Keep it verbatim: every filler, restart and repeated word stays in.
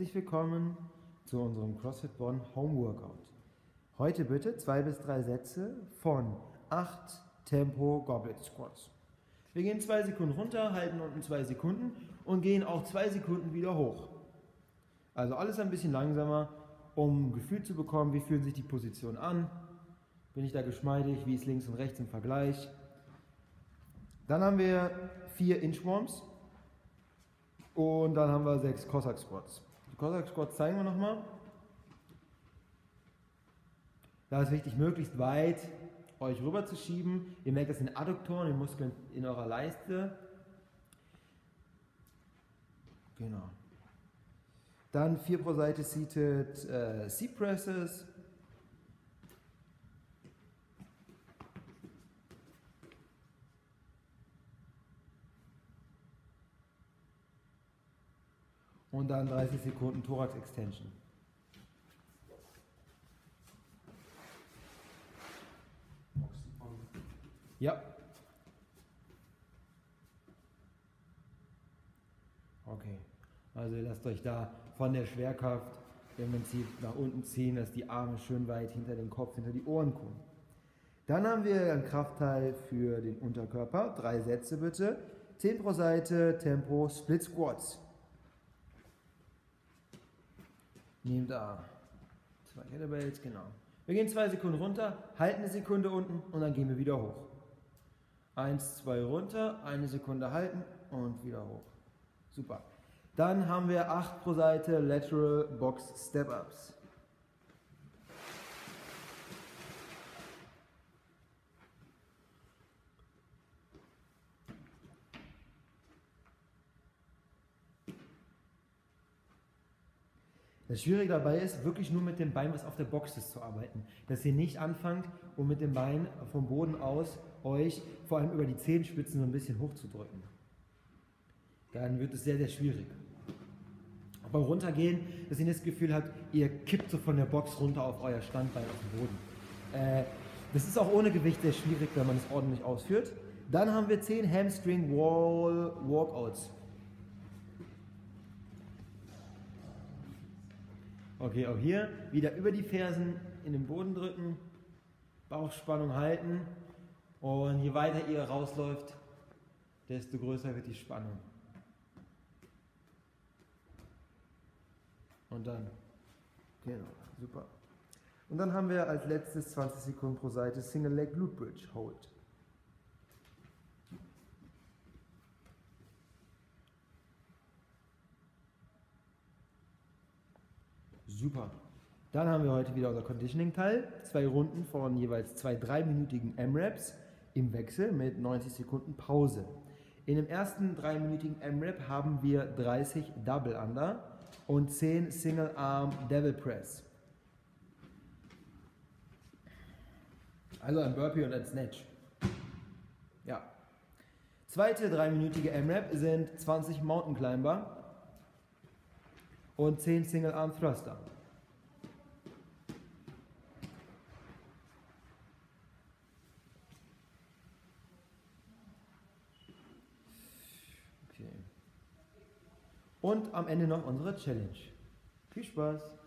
Herzlich willkommen zu unserem CrossFit Bonn Home Workout. Heute bitte zwei bis drei Sätze von acht Tempo Goblet Squats. Wir gehen zwei Sekunden runter, halten unten zwei Sekunden und gehen auch zwei Sekunden wieder hoch. Also alles ein bisschen langsamer, um ein Gefühl zu bekommen, wie fühlen sich die Positionen an. Bin ich da geschmeidig, wie ist links und rechts im Vergleich. Dann haben wir vier Inchworms und dann haben wir sechs Cossack Squats. Die Cossack Squats zeigen wir nochmal. Da ist wichtig, möglichst weit euch rüber zu schieben. Ihr merkt das in den Adduktoren, den Muskeln in eurer Leiste. Genau. Dann vier pro Seite Seated äh, Seat Presses. Und dann dreißig Sekunden Thorax Extension. Ja. Okay. Also ihr lasst euch da von der Schwerkraft im Prinzip nach unten ziehen, dass die Arme schön weit hinter den Kopf, hinter die Ohren kommen. Dann haben wir einen Kraftteil für den Unterkörper. Drei Sätze bitte. zehn pro Seite, Tempo, Split Squats. Nehmt da zwei Kettlebells, genau. Wir gehen zwei Sekunden runter, halten eine Sekunde unten und dann gehen wir wieder hoch. Eins, zwei runter, eine Sekunde halten und wieder hoch. Super. Dann haben wir acht pro Seite Lateral Box Step-Ups. Das Schwierige dabei ist, wirklich nur mit dem Bein, was auf der Box ist, zu arbeiten. Dass ihr nicht anfangt, um mit dem Bein vom Boden aus euch vor allem über die Zehenspitzen so ein bisschen hochzudrücken. Dann wird es sehr, sehr schwierig. Beim Runtergehen, dass ihr das Gefühl habt, ihr kippt so von der Box runter auf euer Standbein auf den Boden. Äh, das ist auch ohne Gewicht sehr schwierig, wenn man es ordentlich ausführt. Dann haben wir zehn Hamstring Wall Walkouts. Okay, auch hier wieder über die Fersen in den Boden drücken, Bauchspannung halten und je weiter ihr rausläuft, desto größer wird die Spannung. Und dann, genau, super. Und dann haben wir als letztes zwanzig Sekunden pro Seite Single Leg Glute Bridge Hold. Super. Dann haben wir heute wieder unser Conditioning-Teil. Zwei Runden von jeweils zwei dreiminütigen M-Raps im Wechsel mit neunzig Sekunden Pause. In dem ersten dreiminütigen M-Rap haben wir dreißig Double Under und zehn Single Arm Devil Press. Also ein Burpee und ein Snatch. Ja. Zweite dreiminütige M-Rap sind zwanzig Mountain Climber und zehn Single Arm Thruster. Okay. Und am Ende noch unsere Challenge. Viel Spaß!